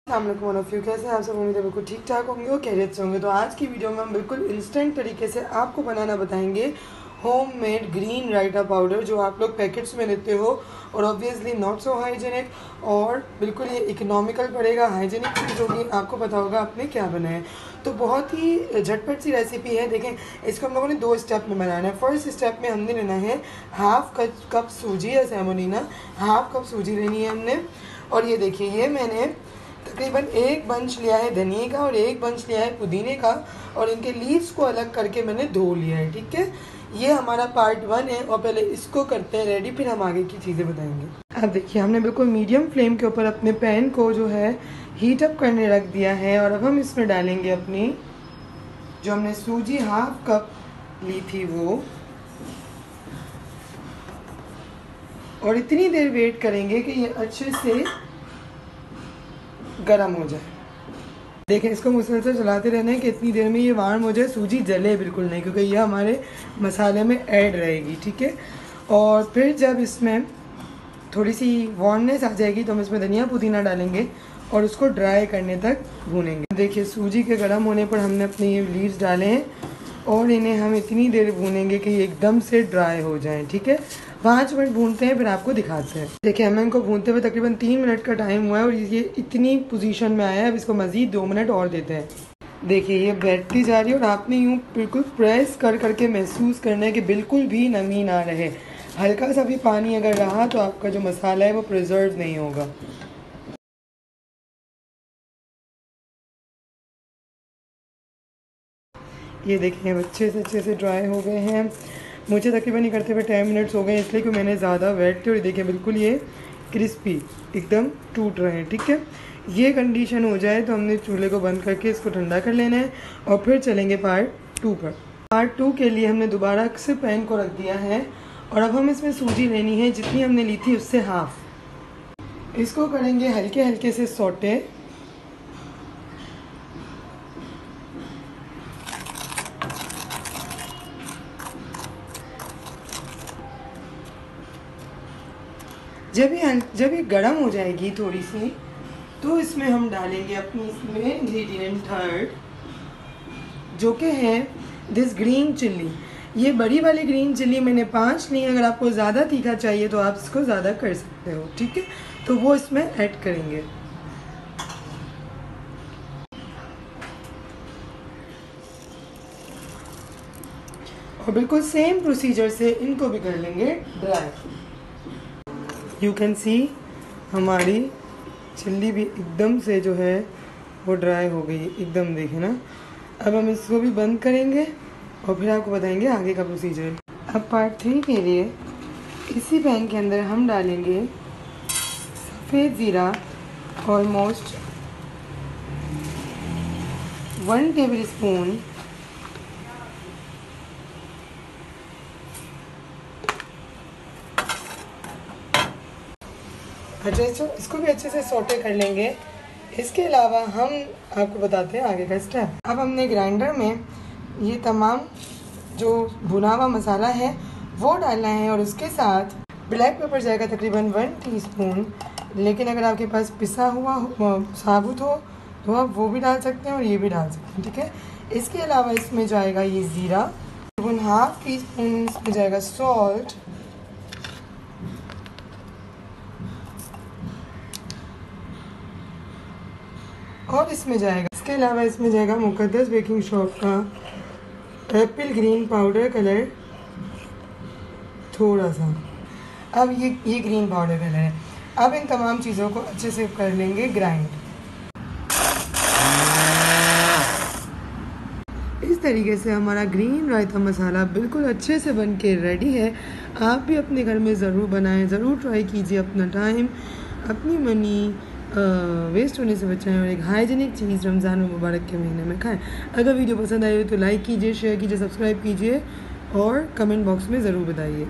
अस्सलामुअलैकुम, कैसे हैं आप सब। उम्मीद है बिल्कुल ठीक ठाक होंगे और खैरियत से होंगे। तो आज की वीडियो में हम बिल्कुल इंस्टेंट तरीके से आपको बनाना बताएंगे होममेड ग्रीन रायता पाउडर, जो आप लोग पैकेट्स में लेते हो और ऑब्वियसली नॉट सो हाइजेनिक और बिल्कुल ये इकोनॉमिकल पड़ेगा, हाइजेनिक चीज़ होगी। आपको पता होगा आपने क्या बनाया है। तो बहुत ही झटपट सी रेसिपी है। देखें, इसको हम लोगों ने 2 स्टेप में बनाना है। फर्स्ट स्टेप में हमने लेना है हाफ कप सूजी या सेमोलिना, हाफ कप सूजी लेनी है हमने। और ये देखिए, ये मैंने तकरीबन 1 बंच लिया है धनिए का और 1 बंच लिया है पुदीने का, और इनके लीव्स को अलग करके मैंने धो लिया है। ठीक है, ये हमारा पार्ट 1 है और पहले इसको करते हैं रेडी, फिर हम आगे की चीज़ें बताएंगे। अब देखिए, हमने बिल्कुल मीडियम फ्लेम के ऊपर अपने पैन को जो है हीट अप करने रख दिया है। और अब हम इसमें डालेंगे अपनी जो हमने सूजी हाफ कप ली थी वो, और इतनी देर वेट करेंगे कि ये अच्छे से गरम हो जाए। देखें, इसको मुसलसल चलाते रहना है कि इतनी देर में ये वार्म हो जाए, सूजी जले बिल्कुल नहीं, क्योंकि ये हमारे मसाले में ऐड रहेगी। ठीक है, और फिर जब इसमें थोड़ी सी वार्मनेस आ जाएगी तो हम इसमें धनिया पुदीना डालेंगे और उसको ड्राई करने तक भूनेंगे। देखिए, सूजी के गर्म होने पर हमने अपने ये लीव्स डाले हैं और इन्हें हम इतनी देर भूनेंगे कि ये एकदम से ड्राई हो जाएं। ठीक है, 5 मिनट भूनते हैं, फिर आपको दिखाते हैं। देखिए, हमें इनको भूनते हुए तकरीबन 3 मिनट का टाइम हुआ है और ये इतनी पोजीशन में आया है। अब इसको मज़ीद 2 मिनट और देते हैं। देखिए, ये बैठती जा रही है और आपने यूँ बिल्कुल प्रेस कर करके महसूस करना है कि बिल्कुल भी नमी ना रहे। हल्का सा भी पानी अगर रहा तो आपका जो मसाला है वो प्रिजर्व नहीं होगा। ये देखिए, अच्छे से ड्राई हो गए हैं। मुझे तकरीबन ये करते हुए 10 मिनट्स हो गए, इसलिए कि मैंने ज़्यादा वेट थे। और देखिए, बिल्कुल ये क्रिस्पी एकदम टूट रहे हैं। ठीक है, ये कंडीशन हो जाए तो हमने चूल्हे को बंद करके इसको ठंडा कर लेना है और फिर चलेंगे पार्ट 2 पर। पार्ट 2 के लिए हमने दोबारा से पैन को रख दिया है और अब हम इसमें सूजी लेनी है जितनी हमने ली थी उससे हाफ। इसको करेंगे हल्के हल्के से सौटे। जब ये गर्म हो जाएगी थोड़ी सी, तो इसमें हम डालेंगे अपनी इसमें इंग्रेडिएंट थर्ड, जो कि है दिस ग्रीन चिल्ली। ये बड़ी वाली ग्रीन चिल्ली मैंने 5 ली। अगर आपको ज़्यादा तीखा चाहिए तो आप इसको ज़्यादा कर सकते हो। ठीक है, तो वो इसमें ऐड करेंगे। और बिल्कुल सेम प्रोसीजर से इनको भी कर लेंगे ड्राई। यू कैन सी हमारी चिल्ली भी एकदम से जो है वो ड्राई हो गई एकदम, देखे ना। अब हम इसको भी बंद करेंगे और फिर आपको बताएंगे आगे का प्रोसीजर। अब पार्ट 3 के लिए इसी पैन के अंदर हम डालेंगे सफ़ेद ज़ीरा, ऑलमोस्ट 1 टेबल स्पून। अच्छा, इसको भी अच्छे से सौटे कर लेंगे। इसके अलावा हम आपको बताते हैं आगे का स्टेप। अब हमने ग्राइंडर में ये तमाम जो भुना हुआ मसाला है वो डालना है और उसके साथ ब्लैक पेपर जाएगा तकरीबन 1 टीस्पून। लेकिन अगर आपके पास पिसा हुआ साबुत हो तो आप वो भी डाल सकते हैं और ये भी डाल सकते हैं। ठीक है, इसके अलावा इसमें जाएगा ये ज़ीरा, तकरीबन ½ टीस्पून। इसमें जाएगा सॉल्ट, और इसमें जाएगा, इसके अलावा इसमें जाएगा मुकद्दस बेकिंग शॉप का एप्पल ग्रीन पाउडर कलर थोड़ा सा। अब ये ग्रीन पाउडर कलर है। अब इन तमाम चीज़ों को अच्छे से कर लेंगे ग्राइंड। इस तरीके से हमारा ग्रीन रायता मसाला बिल्कुल अच्छे से बन के रेडी है। आप भी अपने घर में ज़रूर बनाएं, ज़रूर ट्राई कीजिए। अपना टाइम, अपनी मनी वेस्ट होने से बचाएं और एक हाइजीनिक चीज़ रमज़ान मुबारक के महीने में खाएं। अगर वीडियो पसंद आई हो तो लाइक कीजिए, शेयर कीजिए, सब्सक्राइब कीजिए और कमेंट बॉक्स में ज़रूर बताइए।